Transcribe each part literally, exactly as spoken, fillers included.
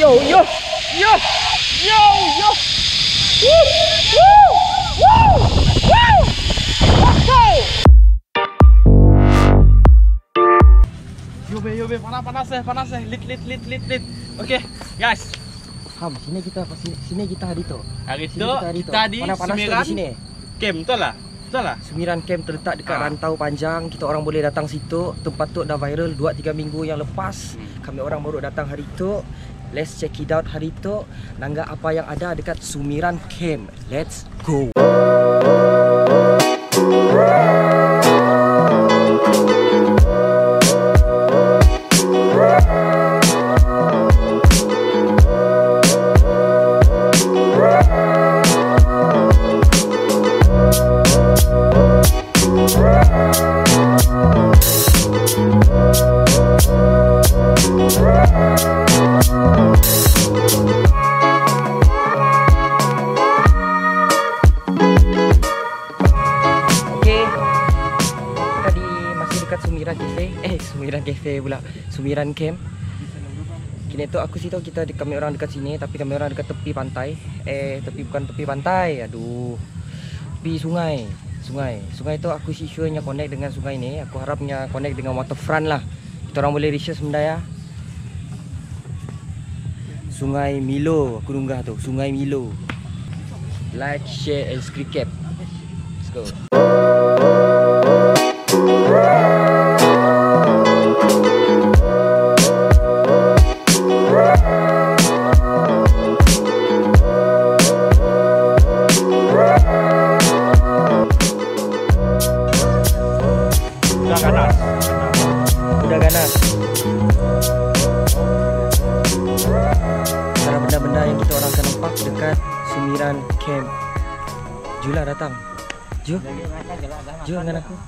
Yo yo yo yo yo. Woo woo woo woo. Okay. Yo be yo be panas panas eh panas eh lit lit lit lit lit. Oke guys. Ham, sini kita sini, sini kita hari tu. Hari tu kita di Sumiran di sini. Camp betul lah. Betul lah. Sumiran Camp terletak dekat ha. Rantau Panjang. Kita orang boleh datang situ. Tempat tu dah viral dua tiga minggu yang lepas. Hmm. Kami orang baru datang hari tu. Let's check it out hari tu. Nangga apa yang ada dekat Sumiran Camp. Let's go. Sumiran Cafe pula, Sumiran Camp. Kini tu aku sih tahu kita kami orang dekat sini, tapi kami orang dekat tepi pantai. Eh, tepi bukan tepi pantai. Aduh. Tepi sungai. Sungai. Sungai tu aku sih sure-nya connect dengan sungai ni. Aku harapnya connect dengan waterfront lah. Kita orang boleh research benda ya. Sungai Milo, aku dunggah tu, Sungai Milo. Like, share and subscribe. Let's go. Udah ganas. Cara benda-benda yang kita orang akan nampak dekat Sumiran Camp. Julah datang. Ju. Ju dengan aku.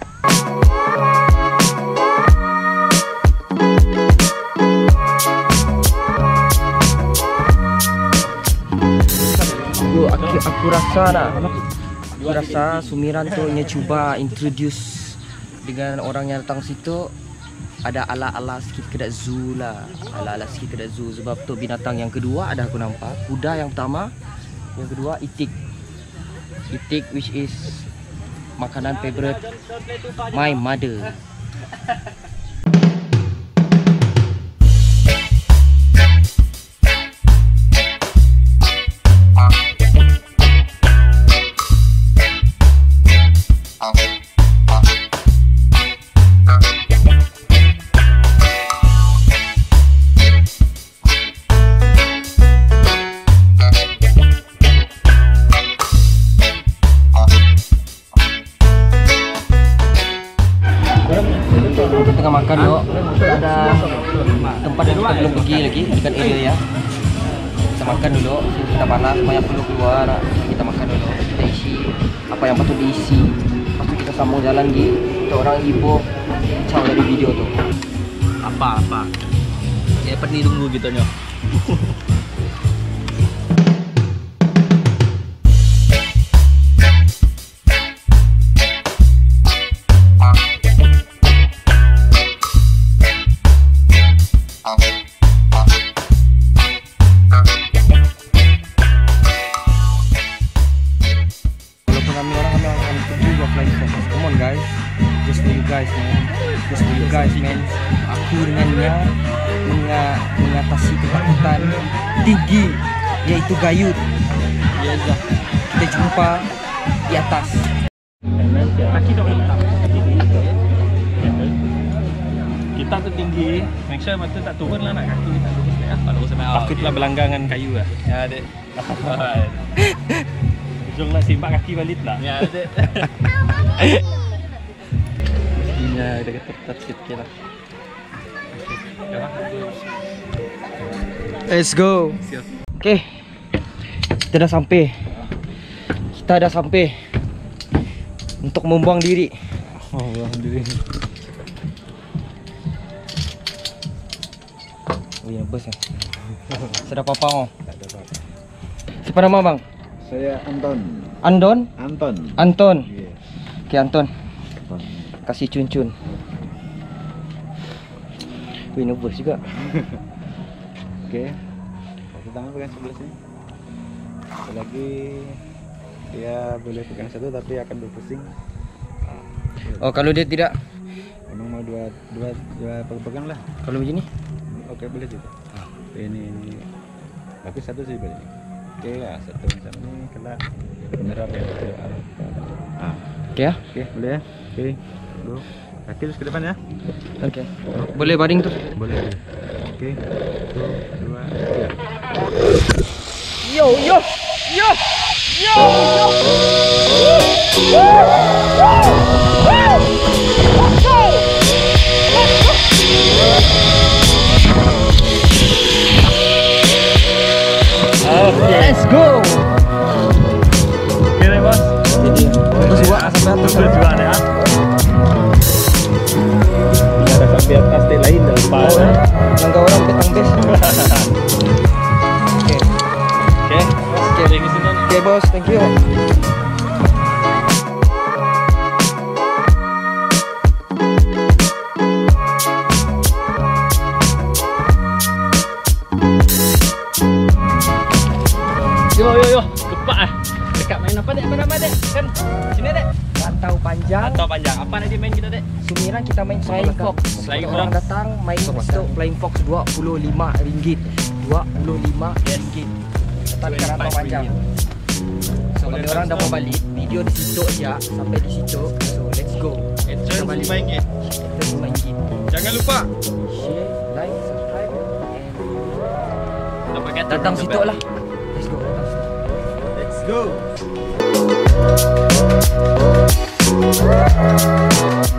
Yo, aku, aku rasa dah. Aku rasa Sumiran tu nya cuba introduce dengan orang yang datang situ. Ada ala-ala sikit kedak zoo lah. Ala-ala sikit kedak zoo. Sebab tu binatang yang kedua ada aku nampak. Kuda yang pertama. Yang kedua itik. Itik which is makanan favorite my mother. Tengah makan dok. Ada tempat yang kita belum pergi lagi dekat area ya. Kita makan dulu. Kita panas, banyak perlu keluar. Kita makan dulu. Kita isi apa yang patut diisi. Lepas tu kita sambung jalan lagi. Kita orang ibu caw dari video tu. Apa apa? Ya perni tunggu gitu nyo. Guys, just for you guys man, just for you guys man. Aku dengannya menga mengatasi ketakutan tinggi, yaitu gayut. Ya dah. Kita jumpa di atas. Kaki dok hitam. Kita tu tinggi, make sure mata tak turun lah nak kaki tak turun ya. Kalau sampai takutlah berlanggangan kayu lah. Ya dek. Jom nak simbak kaki balik lah. Ya dek. Ya, udah ketat sikit lah. Let's go. Okay, kita dah sampai. Kita dah sampai untuk membuang diri. Oh, buang diri. Oh ya, bos ya. Sudah apa oh? Tak ada apa. Siapa nama bang? Saya Anton. Andon? Anton. Anton. Yeah. Okay, Anton. Kasih cun-cun. Wih, nervous juga. Okay. Satu tangan pegang sebelah sini. Satu lagi dia boleh pegang satu tapi akan berpusing. Oh, kalau dia tidak, Emang mau dua dua dua pegang lah. kalau begini? Oke boleh juga. Ini ini bagus satu sih boleh. Oke ya satu macam ini kena menyerap ya. Ah. Oke ya. Oke boleh ya. Oke. Dulu. Kaki terus ke depan ya. Oke. Boleh baring tuh. Boleh. Oke. Satu, dua, tiga. Yo yo yo yo yo. Let's go. Oke deh bos. Jadi terus gua sampai atas. Terus juga ya. Ada sampai atas di lain dah lupa. Nangga orang petang bes. Oke. Oke. Oke, di sini. Oke bos, thank you. Yo yo yo, lupa ah. Dekat main apa dek? Apa nama dek? Kan sini dek. Rantau panjang. Atau panjang. Apa nanti main kita dek? Sumiran kita main Flying Fox. Flying Kalau orang Fox. datang main untuk Flying Fox dua puluh lima ringgit. dua puluh lima ringgit. Datang ke rantau panjang. So kalau orang dah mau balik, video di situ aja sampai di situ. So let's go. Enjoy balik. main game. Kita main game. Jangan lupa Share, like, subscribe, and Don't forget to datang ring the situ bell. lah. Let's go. Datang situ. Let's go.